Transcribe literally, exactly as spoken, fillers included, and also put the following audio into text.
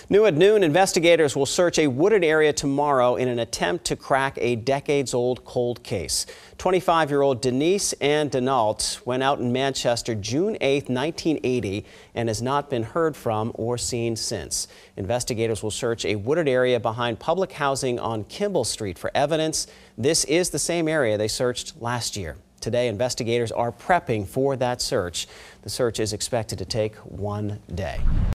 New at noon, investigators will search a wooded area tomorrow in an attempt to crack a decades-old cold case. twenty-five-year-old Denise Ann Denault went out in Manchester June eighth, nineteen eighty, and has not been heard from or seen since. Investigators will search a wooded area behind public housing on Kimball Street for evidence. This is the same area they searched last year. Today, investigators are prepping for that search. The search is expected to take one day.